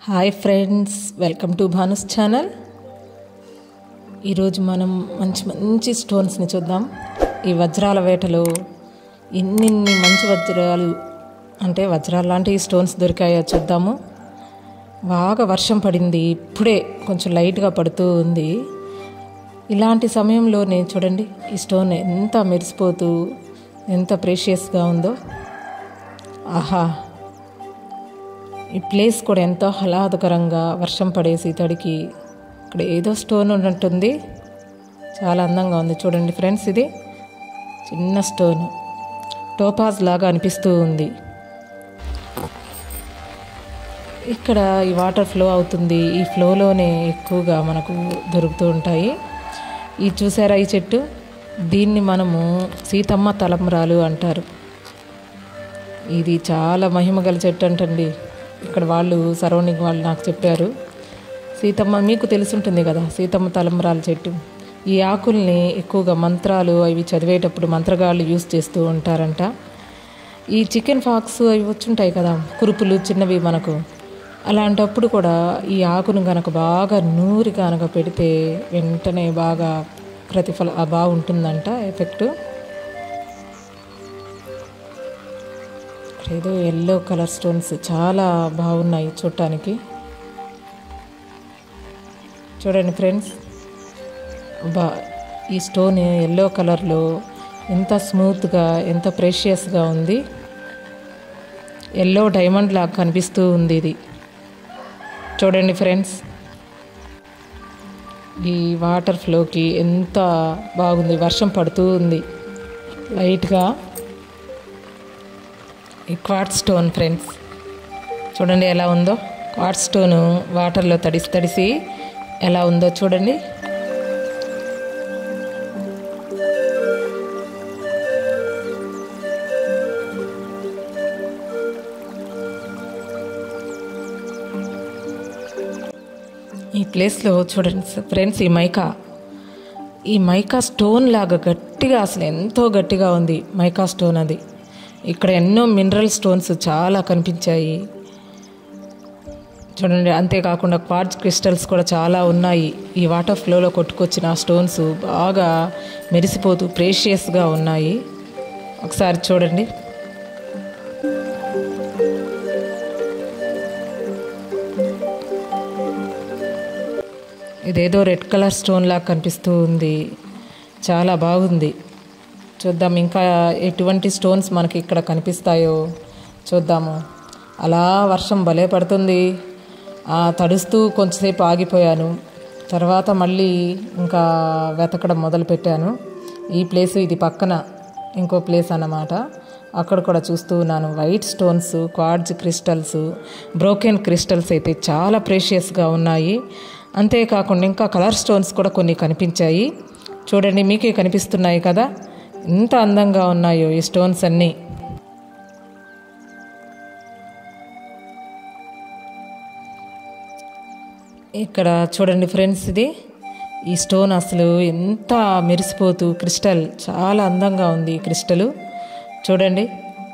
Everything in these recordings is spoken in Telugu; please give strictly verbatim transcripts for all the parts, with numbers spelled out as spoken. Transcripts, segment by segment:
Hi friends, welcome to Bhanu's channel. ఈరోజు మనం మంచి మంచి స్టోన్స్ని చూద్దాం. ఈ వజ్రాల వేటలో ఇన్నిన్ని మంచి వజ్రాలు అంటే వజ్రాలు లాంటి స్టోన్స్ దొరికాయో చూద్దాము. బాగా వర్షం పడింది, ఇప్పుడే కొంచెం లైట్గా పడుతూ ఉంది. ఇలాంటి సమయంలోనే చూడండి ఈ స్టోన్ ఎంత మెరిసిపోతూ ఎంత ప్రీషియస్గా ఉందో. ఆహా, ఈ ప్లేస్ కూడా ఎంతో ఆహ్లాదకరంగా వర్షం పడేసి తడికి ఇక్కడ ఏదో స్టోన్ ఉన్నట్టుంది. చాలా అందంగా ఉంది చూడండి ఫ్రెండ్స్. ఇది చిన్న స్టోన్, టోపాజ్ లాగా అనిపిస్తూ ఉంది. ఇక్కడ ఈ వాటర్ ఫ్లో అవుతుంది, ఈ ఫ్లోలోనే ఎక్కువగా మనకు దొరుకుతూ ఉంటాయి. ఈ చూసారా ఈ చెట్టు, దీన్ని మనము సీతమ్మ తలంబ్రాలు అంటారు. ఇది చాలా మహిమగల చెట్టు అంటండి. ఇక్కడ వాళ్ళు సరౌండింగ్ వాళ్ళు నాకు చెప్పారు. సీతమ్మ మీకు తెలుసుంటుంది కదా, సీతమ్మ తలంబ్రాల చెట్టు. ఈ ఆకుల్ని ఎక్కువగా మంత్రాలు అవి చదివేటప్పుడు మంత్రగాళ్ళు యూస్ చేస్తూ ఉంటారంట. ఈ చికెన్ ఫాక్స్ అవి వచ్చుంటాయి కదా, కురుపులు చిన్నవి మనకు, అలాంటప్పుడు కూడా ఈ ఆకును కనుక బాగా నూరి కనుక పెడితే వెంటనే బాగా ప్రతిఫల బాగుంటుందంట ఎఫెక్టు. ఏదో ఎల్లో కలర్ స్టోన్స్ చాలా బాగున్నాయి చూడటానికి. చూడండి ఫ్రెండ్స్, బా ఈ స్టోన్ ఎల్లో కలర్లో ఎంత స్మూత్గా ఎంత ప్రెషియస్గా ఉంది. ఎల్లో డైమండ్ లాగా కనిపిస్తూ ఉంది ఇది. చూడండి ఫ్రెండ్స్, ఈ వాటర్ ఫ్లోకి ఎంత బాగుంది. వర్షం పడుతూ ఉంది లైట్గా. ఈ క్వార్ట్జ్ స్టోన్ ఫ్రెండ్స్, చూడండి ఎలా ఉందో. క్వార్ట్జ్ స్టోను వాటర్లో తడిసి తడిసి ఎలా ఉందో చూడండి. ఈ ప్లేస్లో చూడండి ఫ్రెండ్స్, ఈ మైకా ఈ మైకా స్టోన్ లాగా గట్టిగా, అసలు ఎంతో గట్టిగా ఉంది మైకా స్టోన్ అది. ఇక్కడ ఎన్నో మినరల్ స్టోన్స్ చాలా కనిపించాయి చూడండి. అంతేకాకుండా క్వార్ట్జ్ క్రిస్టల్స్ కూడా చాలా ఉన్నాయి. ఈ వాటర్ ఫ్లోలో కొట్టుకొచ్చిన స్టోన్స్ బాగా మెరిసిపోతూ ప్రేషియస్గా ఉన్నాయి. ఒకసారి చూడండి. ఇదేదో రెడ్ కలర్ స్టోన్ లాగా కనిపిస్తూ ఉంది, చాలా బాగుంది. చూద్దాం ఇంకా ఎటువంటి స్టోన్స్ మనకి ఇక్కడ కనిపిస్తాయో చూద్దాము. అలా వర్షం భలే పడుతుంది, తడుస్తూ కొంచెంసేపు ఆగిపోయాను. తర్వాత మళ్ళీ ఇంకా వెతకడం మొదలుపెట్టాను. ఈ ప్లేసు ఇది పక్కన ఇంకో ప్లేస్ అన్నమాట. అక్కడ కూడా చూస్తూ ఉన్నాను. White stones, quartz crystals, broken crystals అయితే చాలా ప్రేషియస్గా ఉన్నాయి. అంతేకాకుండా ఇంకా కలర్ స్టోన్స్ కూడా కొన్ని కనిపించాయి. చూడండి, మీకే కనిపిస్తున్నాయి కదా ఎంత అందంగా ఉన్నాయో ఈ స్టోన్స్ అన్నీ. ఇక్కడ చూడండి ఫ్రెండ్స్, ఇది ఈ స్టోన్ అసలు ఎంత మెరిసిపోతూ క్రిస్టల్ చాలా అందంగా ఉంది. ఈ క్రిస్టల్ చూడండి,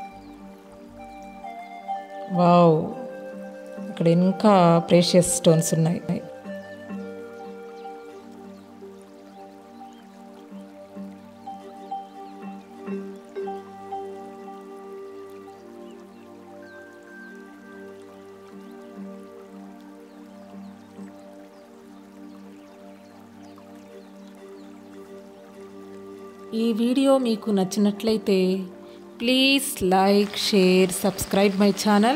వావ్. ఇక్కడ ఇంకా ప్రేషియస్ స్టోన్స్ ఉన్నాయి. ఈ వీడియో మీకు నచ్చినట్లయితే please like, share, subscribe my channel.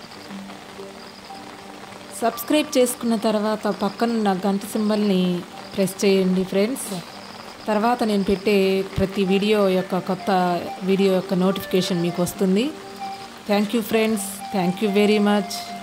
Subscribe చేసుకున్న తర్వాత పక్కన గంట సింబల్ని ప్రెస్ చేయండి ఫ్రెండ్స్. తర్వాత నేను పెట్టే ప్రతి వీడియో యొక్క కొత్త వీడియో యొక్క నోటిఫికేషన్ మీకు వస్తుంది. Thank you friends, thank you very much.